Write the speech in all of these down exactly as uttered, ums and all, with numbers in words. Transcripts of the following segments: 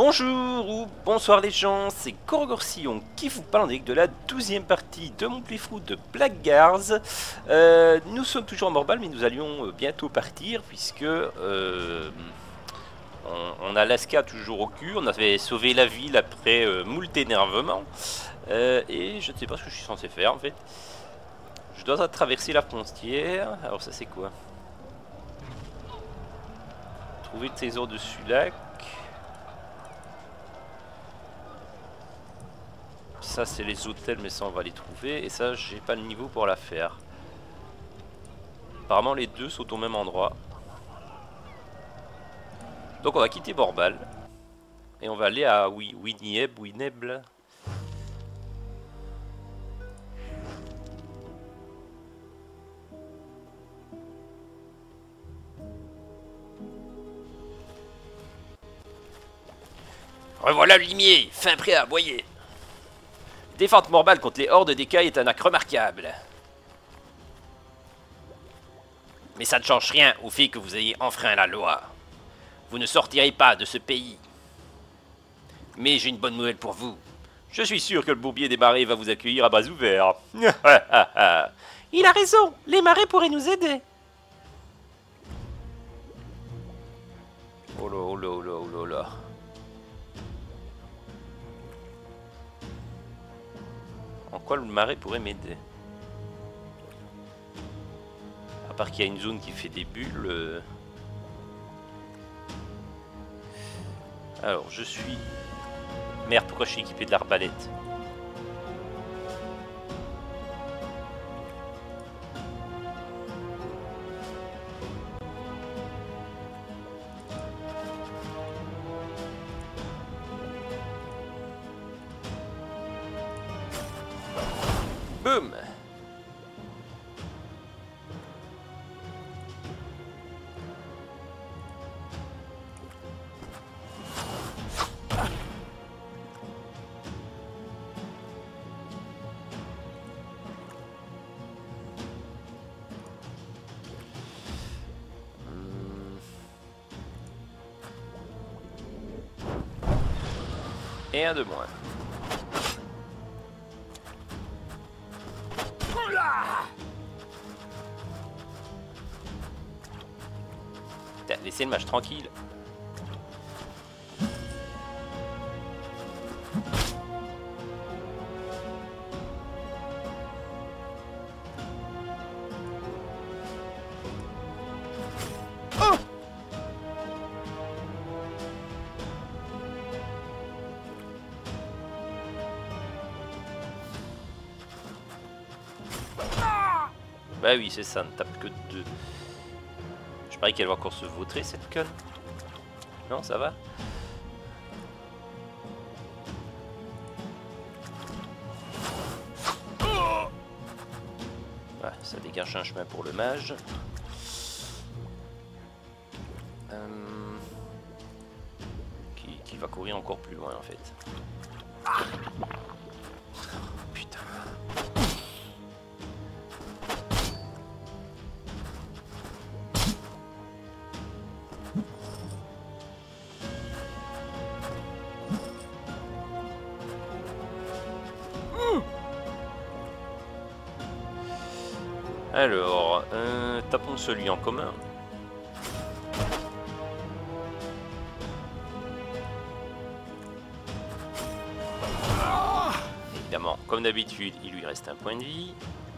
Bonjour ou bonsoir les gens, c'est Gorgorcillon qui vous parle avec de la douzième partie de mon playthrough de Blackguards. Euh, nous sommes toujours en Morbal mais nous allions bientôt partir puisque euh, on, on a Laska toujours au cul, on avait sauvé la ville après euh, moult énervement euh, et je ne sais pas ce que je suis censé faire en fait. Je dois traverser la frontière, alors ça c'est quoi? Trouver le trésor de Sulak. Ça c'est les hôtels mais ça on va les trouver et ça j'ai pas le niveau pour la faire. Apparemment les deux sont au même endroit. Donc on va quitter Morbal et on va aller à Winieb, Wineble. Revoilà le limier, fin prêt à aboyer. Défendre Morbal contre les hordes d'écailles est un acte remarquable. Mais ça ne change rien au fait que vous ayez enfreint la loi. Vous ne sortirez pas de ce pays. Mais j'ai une bonne nouvelle pour vous. Je suis sûr que le bourbier des marais va vous accueillir à bras ouverts. Il a raison, les marais pourraient nous aider. Oh là, oh là, oh là, oh là là. En quoi le marais pourrait m'aider? À part qu'il y a une zone qui fait des bulles. Euh... Alors je suis... Merde, pourquoi je suis équipé de l'arbalète? Boum! Et un de moins. Putain, laissez le match tranquille. Oh! Bah oui, c'est ça, ne tape que deux. Je parie qu'elle va encore se vautrer cette conne. Non, ça va? Ouais, ça dégage un chemin pour le mage. Euh... Qui, qui va courir encore plus loin en fait. Putain. Alors, euh, tapons celui en commun. Évidemment, comme d'habitude, il lui reste un point de vie.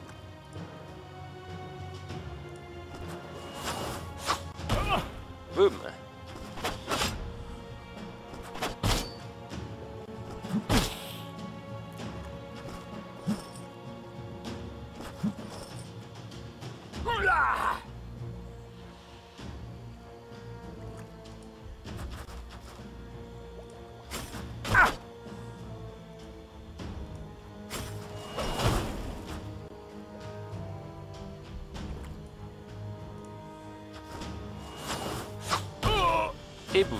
Boum! Et boum.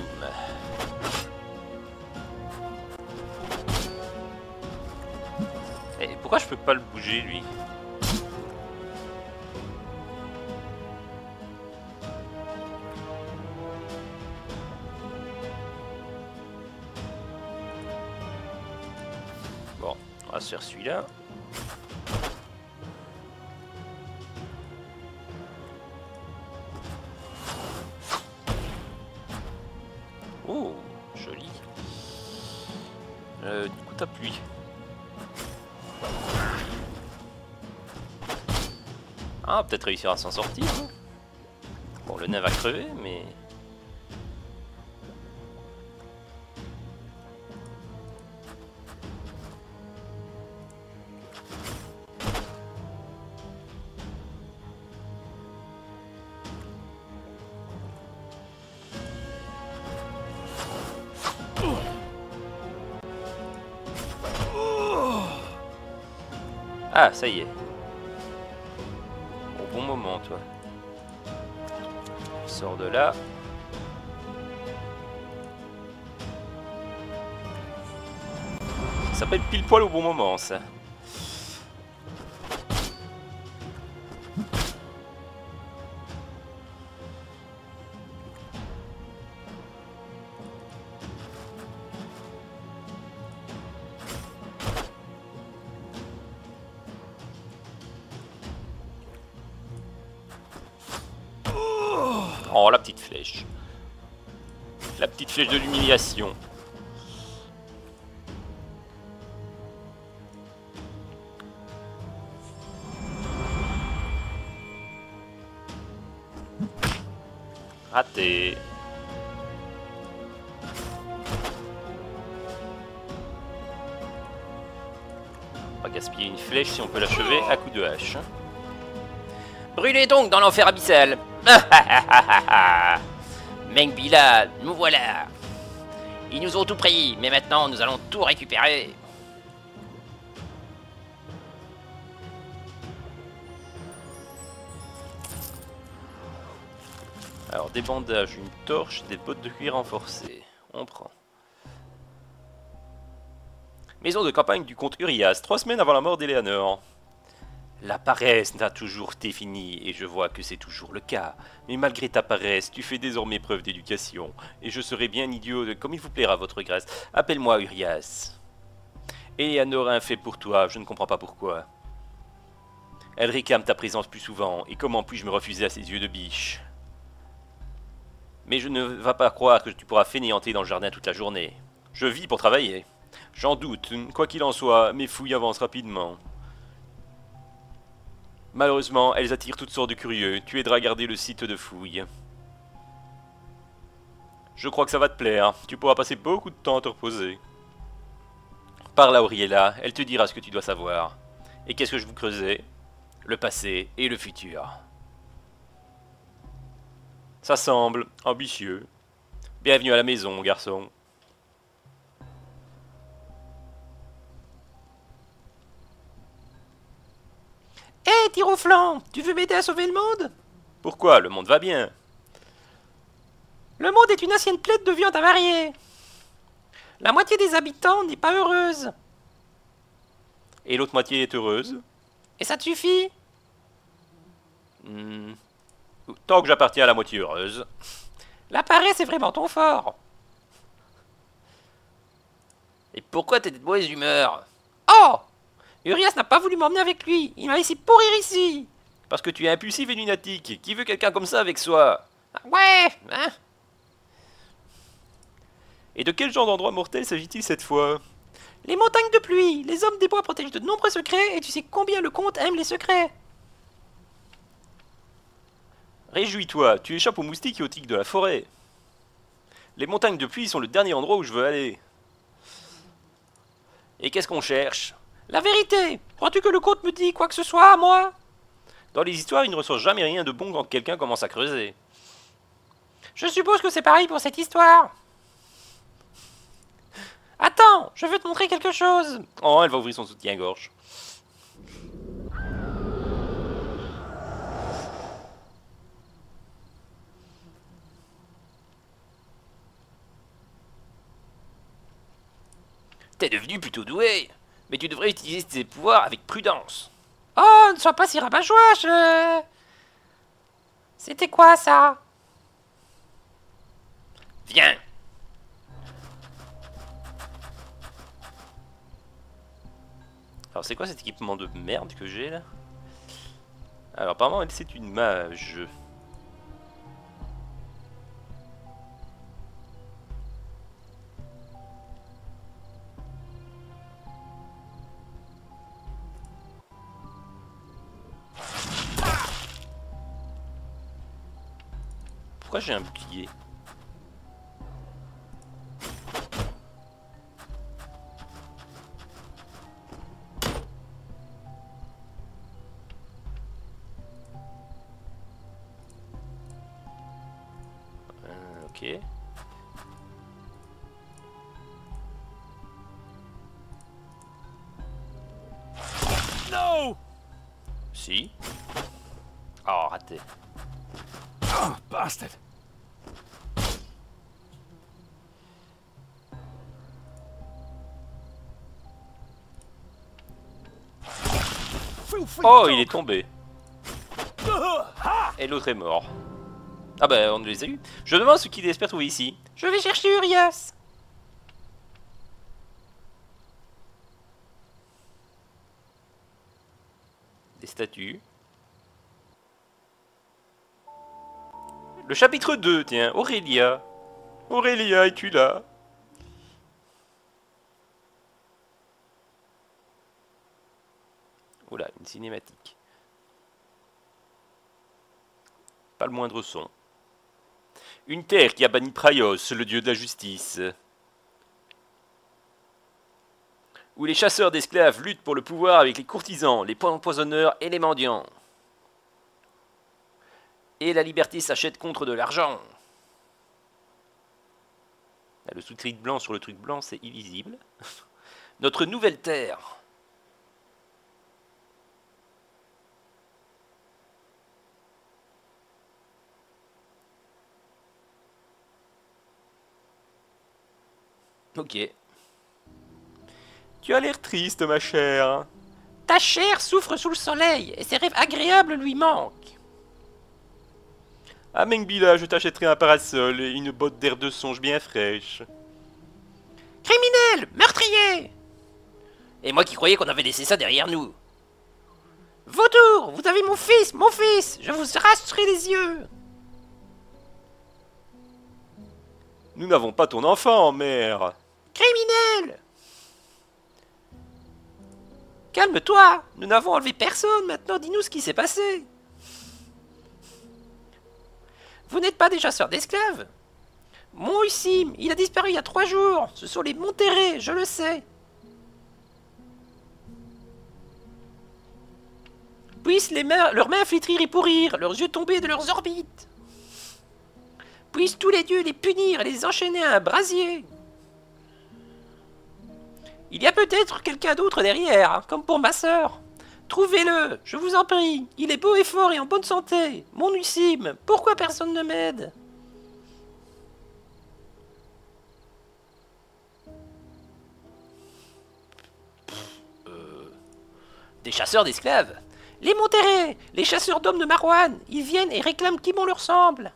Et pourquoi je peux pas le bouger lui? se faire celui-là. Oh, joli. Euh, du coup, t'appuies. Ah, peut-être réussir à s'en sortir. Hein. Bon, le nain va crever, mais... Ah, ça y est. Au bon moment, toi. Je sors de là. Ça s'appelle pile poil au bon moment, ça. Oh, la petite flèche. La petite flèche de l'humiliation. Raté. On va gaspiller une flèche si on peut l'achever à coups de hache. Brûlez donc dans l'enfer abyssal. Mengbila, nous voilà. Ils nous ont tout pris, mais maintenant nous allons tout récupérer. Alors des bandages, une torche, des bottes de cuir renforcées. On prend. Maison de campagne du comte Urias, trois semaines avant la mort d'Eleanor. La paresse n'a toujours été finie, et je vois que c'est toujours le cas. Mais malgré ta paresse, tu fais désormais preuve d'éducation, et je serai bien idiot de comme il vous plaira, votre grâce. Appelle-moi Urias. Eleanor a un fait pour toi, je ne comprends pas pourquoi. Elle réclame ta présence plus souvent, et comment puis-je me refuser à ses yeux de biche? Mais je ne vas pas croire que tu pourras fainéanter dans le jardin toute la journée. Je vis pour travailler. J'en doute, quoi qu'il en soit, mes fouilles avancent rapidement. Malheureusement, elles attirent toutes sortes de curieux. Tu aideras à garder le site de fouilles. Je crois que ça va te plaire. Tu pourras passer beaucoup de temps à te reposer. Parle à Auriella, elle te dira ce que tu dois savoir. Et qu'est-ce que je vous creusais? Le passé et le futur. Ça semble ambitieux. Bienvenue à la maison, mon garçon. Hé, hey, tire au flanc, tu veux m'aider à sauver le monde? Pourquoi? Le monde va bien. Le monde est une ancienne plaie de viande avariée. La moitié des habitants n'est pas heureuse. Et l'autre moitié est heureuse. Et ça te suffit? hmm. Tant que j'appartiens à la moitié heureuse. La paresse est vraiment ton fort. Et pourquoi t'es de mauvaise humeur? Oh! Urias n'a pas voulu m'emmener avec lui. Il m'a laissé pourrir ici. Parce que tu es impulsif et lunatique. Qui veut quelqu'un comme ça avec soi? Ouais, hein? Et de quel genre d'endroit mortel s'agit-il cette fois? Les montagnes de pluie. Les hommes des bois protègent de nombreux secrets et tu sais combien le comte aime les secrets. Réjouis-toi, tu échappes aux moustiques et aux tigres de la forêt. Les montagnes de pluie sont le dernier endroit où je veux aller. Et qu'est-ce qu'on cherche? La vérité! Crois-tu que le comte me dit quoi que ce soit à moi? Dans les histoires, il ne ressort jamais rien de bon quand quelqu'un commence à creuser. Je suppose que c'est pareil pour cette histoire. Attends, je veux te montrer quelque chose. Oh, elle va ouvrir son soutien-gorge. T'es devenu plutôt doué, mais tu devrais utiliser tes pouvoirs avec prudence. Oh, ne sois pas si rabat-joie, je... C'était quoi, ça? Viens. Alors c'est quoi cet équipement de merde que j'ai là? Alors apparemment elle c'est une mage. Pourquoi j'ai un bouclier? euh, Ok. No! Si. Oh, raté. Oh, bastard. Oh, il est tombé. Et l'autre est mort. Ah bah, on les a eu. Je demande ce qu'il espère trouver ici. Je vais chercher Urias. Des statues. Le chapitre deux, tiens, Aurélia. Aurélia, es-tu là? Oula, une cinématique. Pas le moindre son. Une terre qui a banni Praios, le dieu de la justice. Où les chasseurs d'esclaves luttent pour le pouvoir avec les courtisans, les empoisonneurs et les mendiants. Et la liberté s'achète contre de l'argent. Le sous-titre blanc sur le truc blanc, c'est illisible. Notre nouvelle terre. Ok. Tu as l'air triste, ma chère. Ta chair souffre sous le soleil, et ses rêves agréables lui manquent. À Mengbila, je t'achèterai un parasol et une botte d'air de songe bien fraîche. Criminel, meurtrier! Et moi qui croyais qu'on avait laissé ça derrière nous. Vautour, vous avez mon fils, mon fils, je vous arracherai les yeux. Nous n'avons pas ton enfant, mère. Criminel! Calme-toi, nous n'avons enlevé personne, maintenant dis-nous ce qui s'est passé. Vous n'êtes pas des chasseurs d'esclaves? Mon Ussim, il a disparu il y a trois jours, ce sont les Monterrey, je le sais. Puissent les mains, leurs mains flétrir et pourrir, leurs yeux tomber de leurs orbites. Puissent tous les dieux les punir et les enchaîner à un brasier. Il y a peut-être quelqu'un d'autre derrière, comme pour ma sœur. Trouvez-le, je vous en prie. Il est beau et fort et en bonne santé. Mon Ussim, pourquoi personne ne m'aide? euh... Des chasseurs d'esclaves? Les Monterrey, les chasseurs d'hommes de Marwan, ils viennent et réclament qui bon leur semble.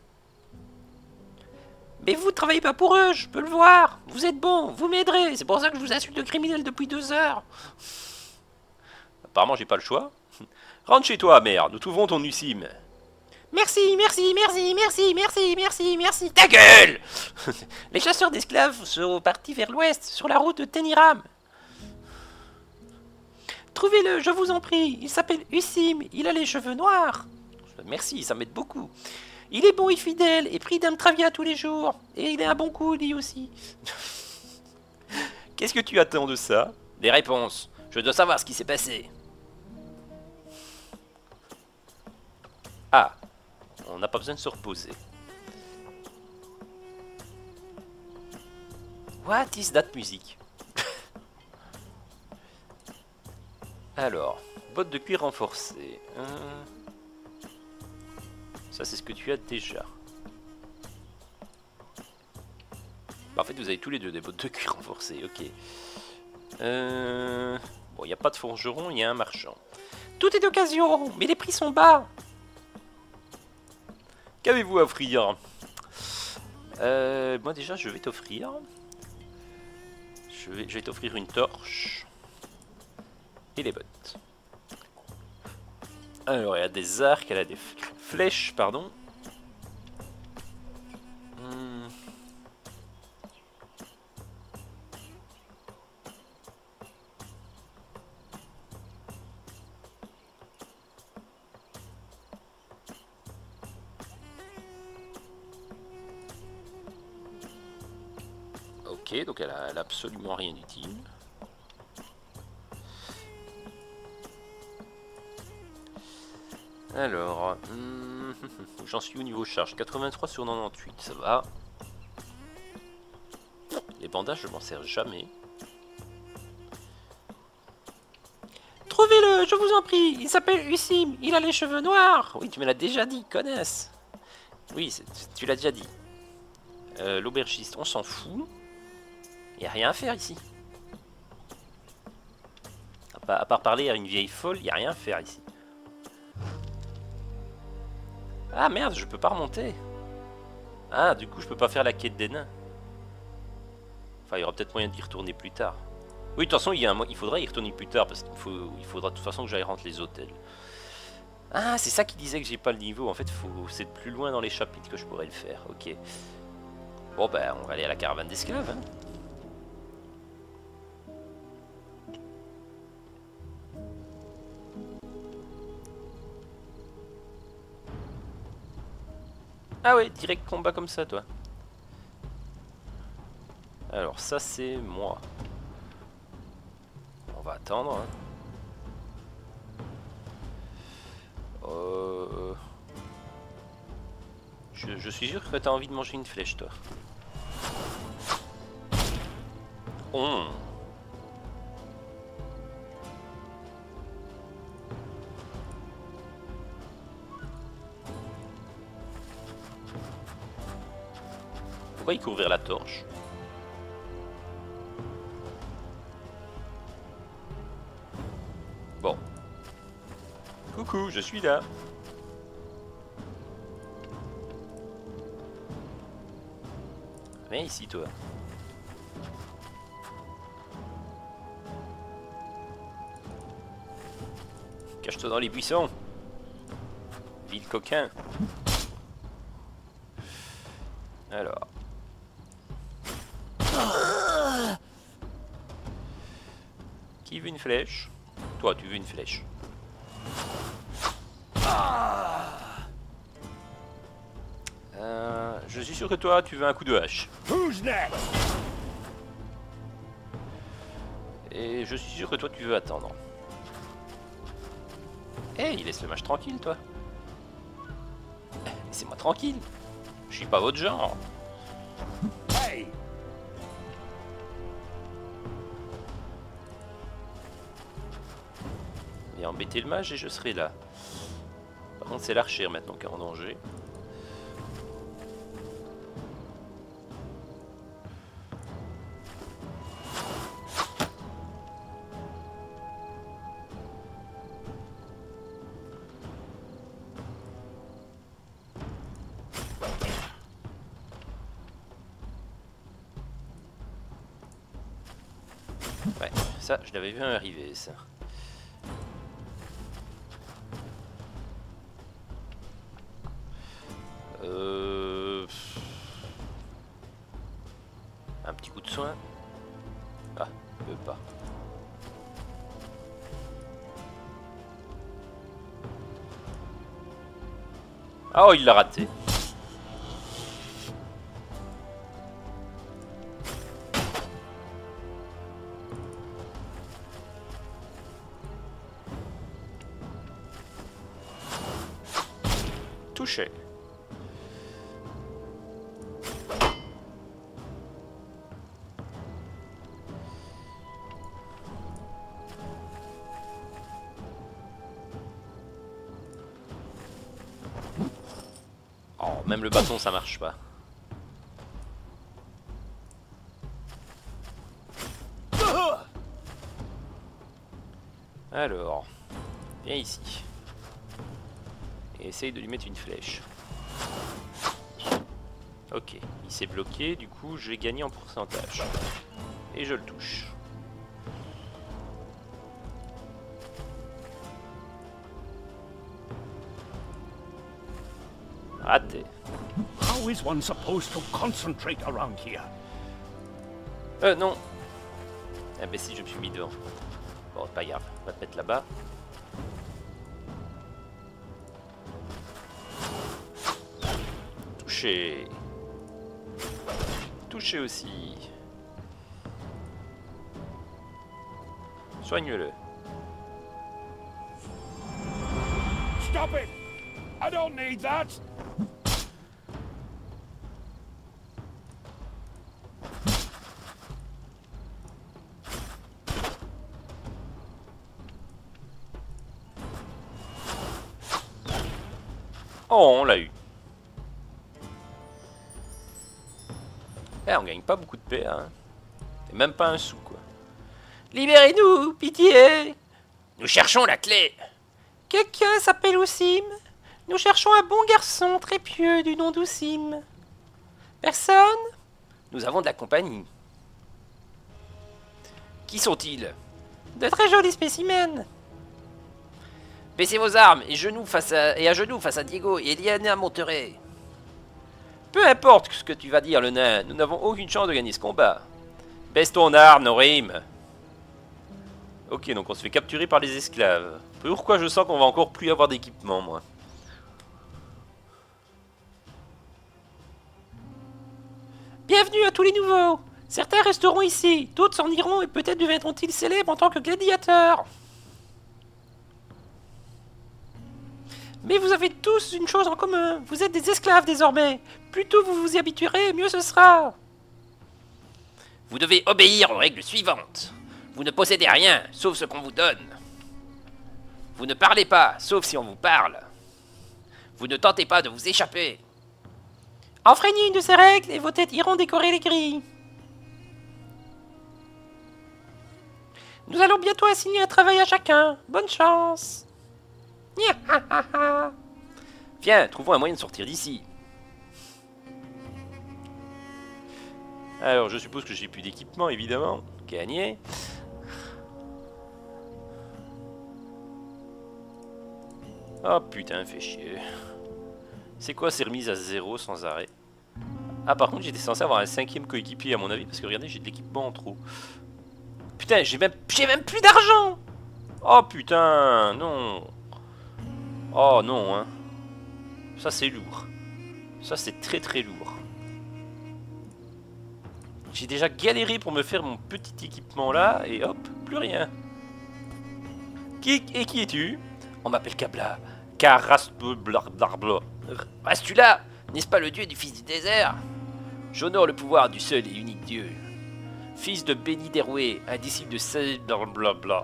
Mais vous ne travaillez pas pour eux, je peux le voir. Vous êtes bon, vous m'aiderez. C'est pour ça que je vous insulte de criminel depuis deux heures. Apparemment, j'ai pas le choix. Rentre chez toi, mère. Nous trouvons ton Ussim. Merci, merci, merci, merci, merci, merci, merci. Ta gueule! Les chasseurs d'esclaves sont partis vers l'ouest, sur la route de Teniram. Trouvez-le, je vous en prie. Il s'appelle Ussim. Il a les cheveux noirs. Merci, ça m'aide beaucoup. Il est bon et fidèle, et pris d'Amtravia tous les jours. Et il est un bon coup, lui aussi. Qu'est-ce que tu attends de ça? Des réponses. Je dois savoir ce qui s'est passé. Ah. On n'a pas besoin de se reposer. What is that music? Alors, bottes de cuir renforcées. Hein. Ça, c'est ce que tu as déjà. Bah, en fait, vous avez tous les deux des bottes de cuir renforcées, ok. Euh... Bon, il n'y a pas de forgeron, il y a un marchand. Tout est d'occasion, mais les prix sont bas. Qu'avez-vous à offrir? euh, Moi, déjà, je vais t'offrir... Je vais, je vais t'offrir une torche. et les bottes. Alors, elle a des arcs, elle a des flèches, pardon. Hmm. Ok, donc elle a, elle a absolument rien d'utile. Alors, hum, j'en suis au niveau charge, quatre-vingt-trois sur quatre-vingt-dix-huit, ça va. Les bandages, je m'en sers jamais. Trouvez-le, je vous en prie, il s'appelle Usim, il a les cheveux noirs. Oui, tu me l'as déjà dit, connasse. Oui, tu l'as déjà dit. Euh, L'aubergiste, on s'en fout. Il n'y a rien à faire ici. À part, à part parler à une vieille folle, il n'y a rien à faire ici. Ah merde, je peux pas remonter. Ah, du coup, je peux pas faire la quête des nains. Enfin, il y aura peut-être moyen d'y retourner plus tard. Oui, de toute façon, il, y a un... il faudra y retourner plus tard parce qu'il faut... il faudra de toute façon que j'aille rentrer les hôtels. Ah, c'est ça qui disait que j'ai pas le niveau. En fait, faut... c'est plus loin dans les chapitres que je pourrais le faire. Ok. Bon, ben, on va aller à la caravane d'esclaves. Hein. Ah ouais, direct combat comme ça, toi. Alors, ça, c'est moi. On va attendre. Hein. Euh... Je, je suis sûr que tu as envie de manger une flèche, toi. Oh. Pourquoi il court vers la torche? Bon. Coucou, je suis là. Viens ici, toi. Cache-toi dans les buissons. Ville coquin. Alors. Qui veut une flèche? Toi, tu veux une flèche. Euh, je suis sûr que toi, tu veux un coup de hache. Et je suis sûr que toi, tu veux attendre. Eh, hey, laisse le mage tranquille, toi. Laissez-moi tranquille. Je suis pas votre genre. Hey. Viens embêter le mage et je serai là. Par contre, c'est l'archer maintenant qui est en danger. Ouais, ça, je l'avais vu arriver, ça. Euh... Un petit coup de soin. Ah, il veut pas. Ah, oh, il l'a raté. Touché. Oh, même le bâton ça marche pas. Alors, viens ici. Et essaye de lui mettre une flèche. Ok, il s'est bloqué, du coup je vais gagner en pourcentage. Et je le touche. Raté. How is one supposed to concentrate around here? Euh, non. Ah ben si, je me suis mis devant. Bon, c'est pas grave. On va te mettre là-bas. Touché. Touché aussi. Soigne-le. Stop it! I don't need that! Oh, on l'a eu. Eh, on gagne pas beaucoup de paix, hein. Et même pas un sou, quoi. Libérez-nous, pitié! Nous cherchons la clé. Quelqu'un s'appelle Osim. Nous cherchons un bon garçon très pieux du nom d'Osim. Personne? Nous avons de la compagnie. Qui sont-ils? De très jolis spécimens. Baissez vos armes et, genoux face à, et à genoux face à Diego et Eliana Monterey. Peu importe ce que tu vas dire, le nain, nous n'avons aucune chance de gagner ce combat. Baisse ton arme, Norim. Ok, donc on se fait capturer par les esclaves. Pourquoi je sens qu'on va encore plus avoir d'équipement, moi? Bienvenue à tous les nouveaux. Certains resteront ici, d'autres s'en iront et peut-être deviendront-ils célèbres en tant que gladiateurs. Mais vous avez tous une chose en commun, vous êtes des esclaves désormais. Plus tôt vous vous y habituerez, mieux ce sera. Vous devez obéir aux règles suivantes. Vous ne possédez rien, sauf ce qu'on vous donne. Vous ne parlez pas, sauf si on vous parle. Vous ne tentez pas de vous échapper. Enfreignez une de ces règles et vos têtes iront décorer les grilles. Nous allons bientôt assigner un travail à chacun. Bonne chance. Viens, trouvons un moyen de sortir d'ici. Alors, je suppose que j'ai plus d'équipement, évidemment. Gagné. Oh putain, fait chier. C'est quoi ces remises à zéro sans arrêt? Ah, par contre, j'étais censé avoir un cinquième coéquipier à mon avis, parce que regardez, j'ai de l'équipement en trop. Putain, j'ai même, j'ai même plus d'argent. Oh putain, non. Oh non, hein. Ça c'est lourd. Ça c'est très très lourd. J'ai déjà galéré pour me faire mon petit équipement là, et hop, plus rien. Qui, et qui es-tu? On m'appelle Kabla. Karastublarblarbla. Restes-tu là? N'est-ce pas le dieu du fils du désert? J'honore le pouvoir du seul et unique dieu. Fils de Beni Deroué, un disciple de Sel blablabla.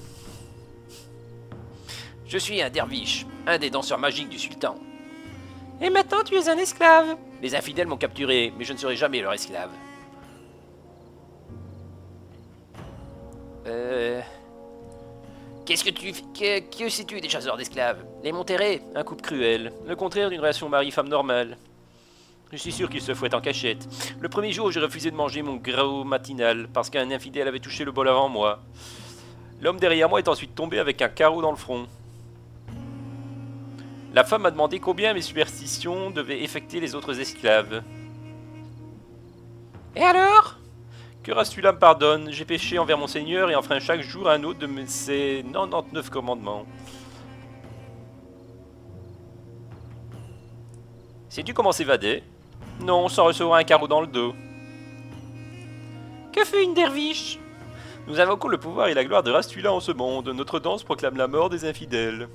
Je suis un derviche, un des danseurs magiques du sultan. Et maintenant tu es un esclave. Les infidèles m'ont capturé, mais je ne serai jamais leur esclave. Euh... Qu'est-ce que tu... Que, que sais-tu des chasseurs d'esclaves? Les Monterey, un couple cruel. Le contraire d'une relation mari-femme normale. Je suis sûr qu'ils se fouettent en cachette. Le premier jour, j'ai refusé de manger mon gros matinal, parce qu'un infidèle avait touché le bol avant moi. L'homme derrière moi est ensuite tombé avec un carreau dans le front. La femme m'a demandé combien mes superstitions devaient affecter les autres esclaves. Et alors? Que Rastula me pardonne, j'ai péché envers mon Seigneur et enfreint chaque jour un autre de ses quatre-vingt-dix-neuf commandements. Sais-tu comment s'évader? Non, sans recevoir un carreau dans le dos. Que fait une derviche? Nous invoquons le pouvoir et la gloire de Rastula en ce monde. Notre danse proclame la mort des infidèles.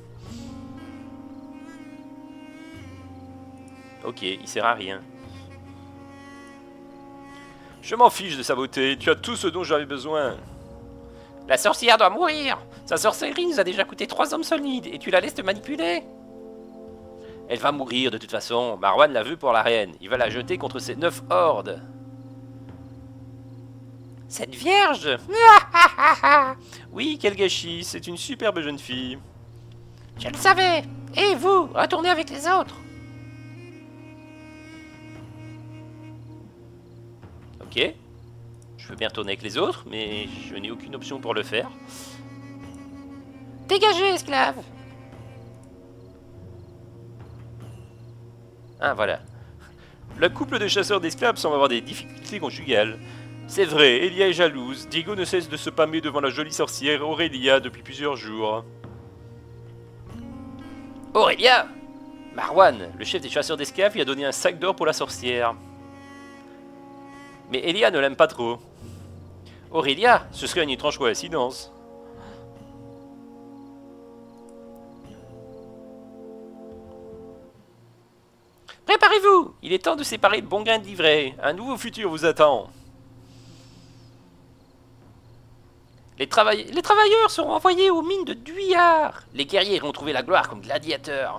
Ok, il sert à rien. Je m'en fiche de sa beauté, tu as tout ce dont j'avais besoin. La sorcière doit mourir. Sa sorcellerie nous a déjà coûté trois hommes solides, et tu la laisses te manipuler? Elle va mourir de toute façon, Marwan la veut pour la reine. Il va la jeter contre ses neuf hordes. Cette vierge? Oui, quel gâchis, c'est une superbe jeune fille. Je le savais. Et vous, retournez avec les autres. Ok. Je veux bien retourner avec les autres, mais je n'ai aucune option pour le faire. Dégagez, esclave. Ah, voilà. Le couple de chasseurs d'esclaves semble avoir des difficultés conjugales. C'est vrai, Elia est jalouse. Diego ne cesse de se pâmer devant la jolie sorcière Aurélia depuis plusieurs jours. Aurélia! Marwan, le chef des chasseurs d'esclaves, lui a donné un sac d'or pour la sorcière. Mais Elia ne l'aime pas trop. Aurélia, ce serait une étrange coïncidence. Préparez-vous! Il est temps de séparer le bon grain de l'ivraie. Un nouveau futur vous attend. Les, travaille... les travailleurs seront envoyés aux mines de Duyard. Les guerriers iront trouver la gloire comme gladiateurs.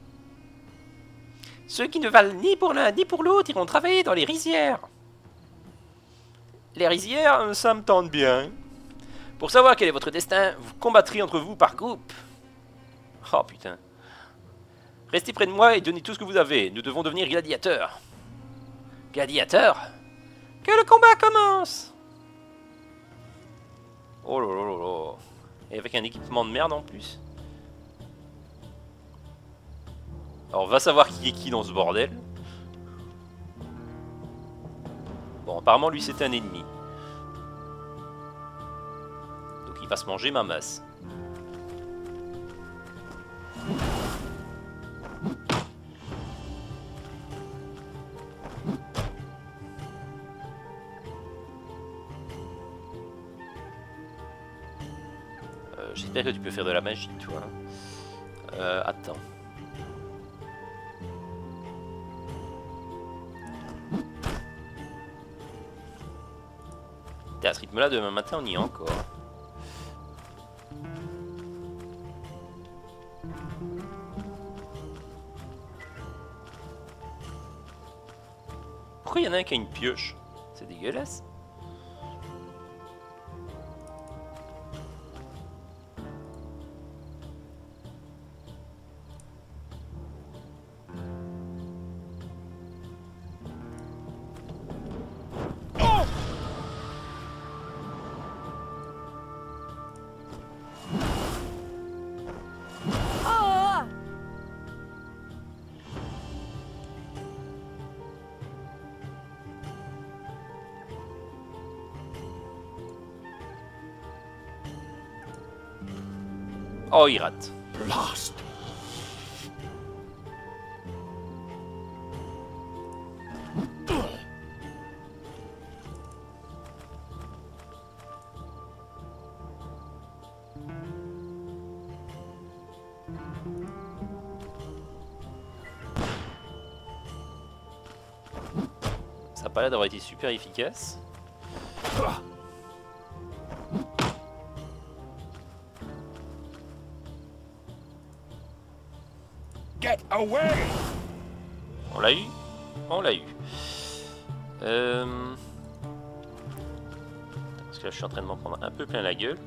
Ceux qui ne valent ni pour l'un ni pour l'autre iront travailler dans les rizières. Les rizières, ça me tente bien. Pour savoir quel est votre destin, vous combattrez entre vous par groupe. Oh putain. Restez près de moi et donnez tout ce que vous avez. Nous devons devenir gladiateurs. Gladiateurs? Que le combat commence! Oh là là là là. Et avec un équipement de merde en plus. Alors, on va savoir qui est qui dans ce bordel. Bon, apparemment, lui, c'était un ennemi. Donc, il va se manger ma masse. Euh, J'espère que tu peux faire de la magie, toi. Euh, attends. À ce rythme-là, demain matin, on y est encore. Pourquoi il y en a un qui a une pioche? C'est dégueulasse. Oh, il rate. Blast! Ça a pas l'air d'avoir été super efficace. Get away! On l'a eu? On l'a eu. Euh... Parce que là je suis en train de m'en prendre un peu plein la gueule.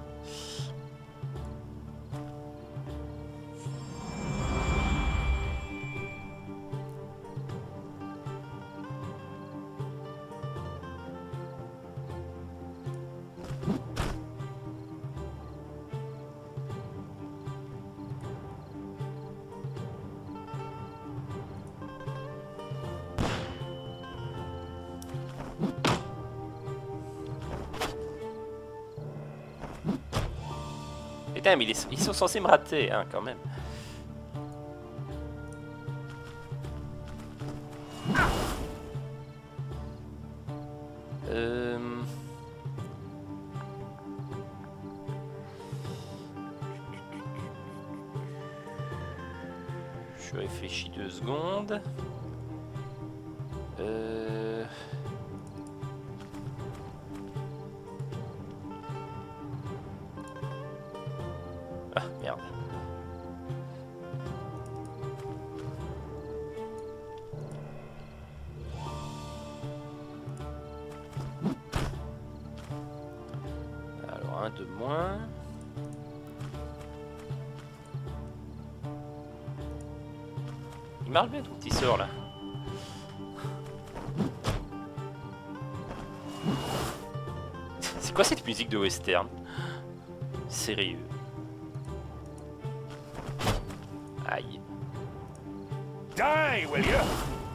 Putain, mais ils, ils sont censés me rater, hein, quand même. Euh... Je réfléchis deux secondes. Euh... Ah, merde. Alors, un de moins. Il marche bien ton petit sort là. C'est quoi cette musique de western? Sérieux. Aïe. Die, will you?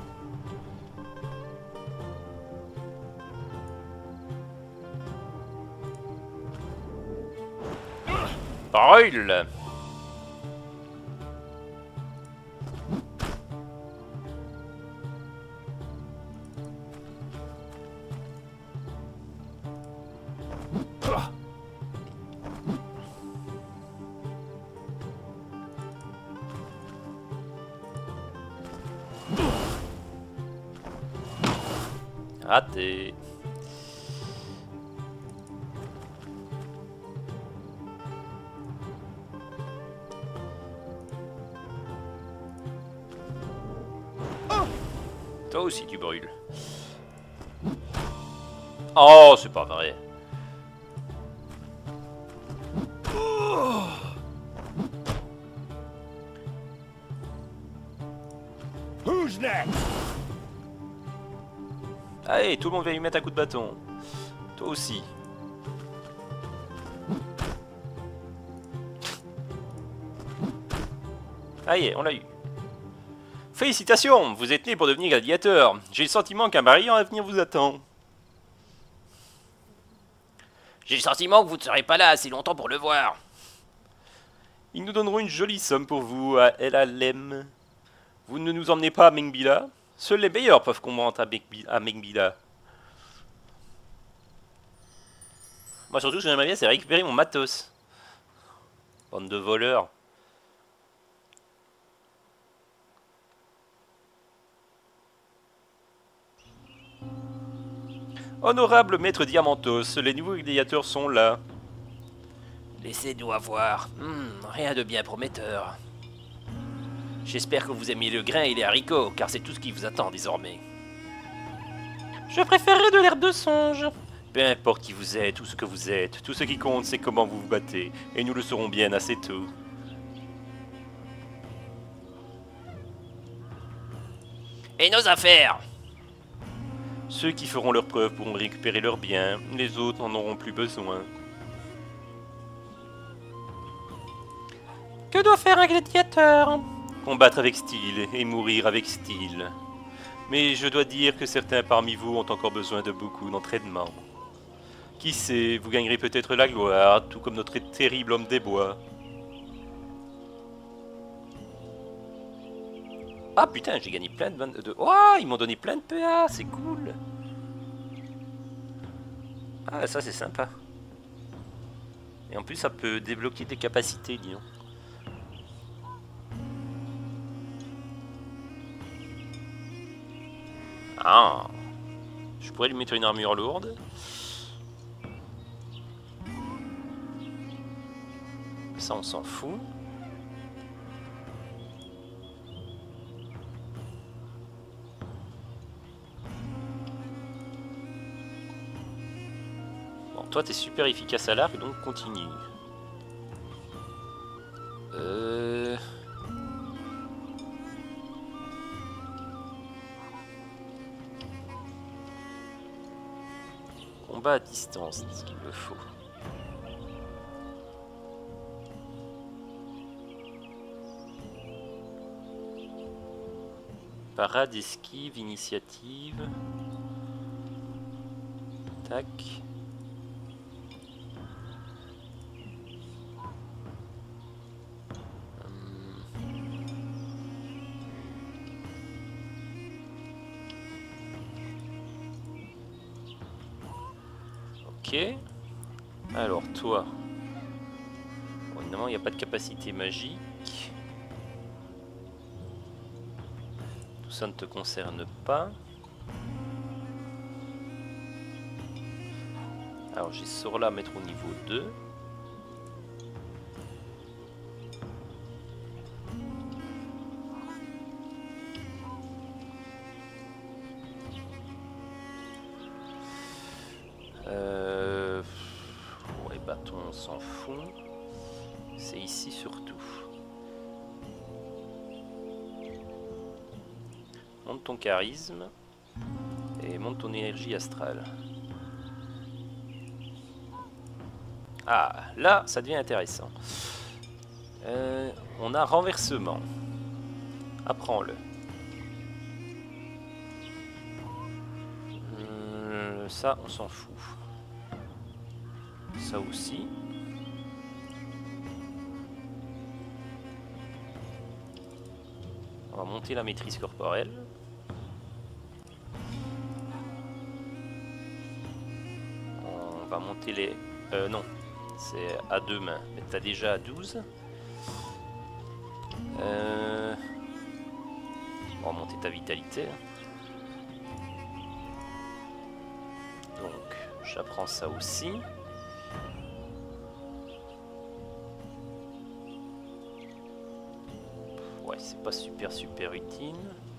Brûle! Raté. Toi aussi tu brûles. Oh, c'est pas vrai. Who's next? Allez, tout le monde va lui mettre un coup de bâton. Toi aussi. Allez, on l'a eu. Félicitations, vous êtes né pour devenir gladiateur. J'ai le sentiment qu'un brillant avenir vous attend. J'ai le sentiment que vous ne serez pas là assez longtemps pour le voir. Ils nous donneront une jolie somme pour vous à El Alem. Vous ne nous emmenez pas à Mengbila? Seuls les meilleurs peuvent combattre à Mengbila. Moi surtout ce que j'aimerais bien c'est récupérer mon matos. Bande de voleurs. Honorable maître Diamantos, les nouveaux gladiateurs sont là. Laissez-nous avoir. Hmm, rien de bien prometteur. J'espère que vous aimez le grain et les haricots, car c'est tout ce qui vous attend désormais. Je préférerais de l'herbe de songe. Peu importe qui vous êtes ou ce que vous êtes, tout ce qui compte c'est comment vous vous battez, et nous le saurons bien assez tôt. Et nos affaires? Ceux qui feront leurs preuves pourront récupérer leurs biens, les autres n'en auront plus besoin. Que doit faire un gladiateur? Combattre avec style et mourir avec style. Mais je dois dire que certains parmi vous ont encore besoin de beaucoup d'entraînement. Qui sait, vous gagnerez peut-être la gloire, tout comme notre terrible homme des bois. Ah putain, j'ai gagné plein de... de... Oh, ils m'ont donné plein de P A, c'est cool. Ah, ça c'est sympa. Et en plus, ça peut débloquer des capacités, disons. Ah, je pourrais lui mettre une armure lourde. Ça, on s'en fout. Bon, toi, t'es super efficace à l'arc, donc continue. Euh... Combat à distance, c'est ce qu'il me faut. Parade, esquive, initiative. Tac. Ok. Alors toi. Bon, évidemment il n'y a pas de capacité magique. Tout ça ne te concerne pas. Alors j'ai Sorla à mettre au niveau deux. Euh... Ouais, bâton, on s'en fout. C'est ici surtout. Monte ton charisme et monte ton énergie astrale. Ah, là, ça devient intéressant. Euh, on a renversement. Apprends-le. ça, on s'en fout. Ça aussi. On va monter la maîtrise corporelle. On va monter les... Euh, non, c'est à deux mains. Mais t'as déjà à douze. Euh... On va monter ta vitalité. Donc, j'apprends ça aussi. Ouais, c'est pas super super utile.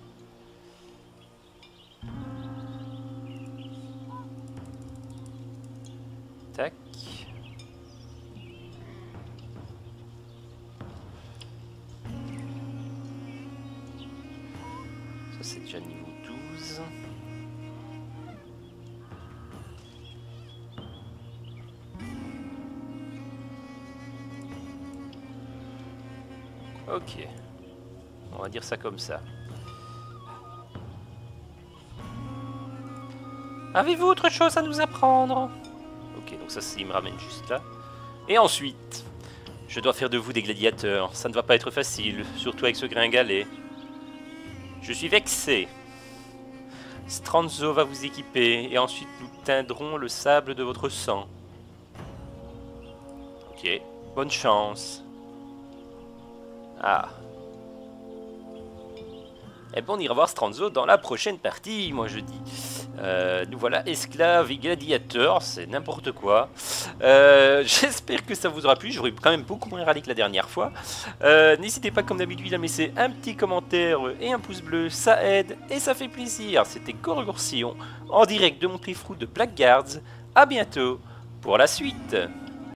Tac. Ça c'est déjà niveau douze. Ok. On va dire ça comme ça. Avez-vous autre chose à nous apprendre? Ok, donc ça, il me ramène juste là. Et ensuite, je dois faire de vous des gladiateurs. Ça ne va pas être facile, surtout avec ce gringalet. Je suis vexé. Stranzo va vous équiper, et ensuite nous teindrons le sable de votre sang. Ok, bonne chance. Ah. Et bon, on ira voir Stranzo dans la prochaine partie, moi je dis. Euh, nous voilà esclaves et gladiateurs, c'est n'importe quoi. Euh, J'espère que ça vous aura plu, j'aurais quand même beaucoup moins râlé que la dernière fois. Euh, N'hésitez pas comme d'habitude à me laisser un petit commentaire et un pouce bleu, ça aide et ça fait plaisir. C'était Gorgorcillon en direct de Montpellier de Blackguards. À bientôt pour la suite.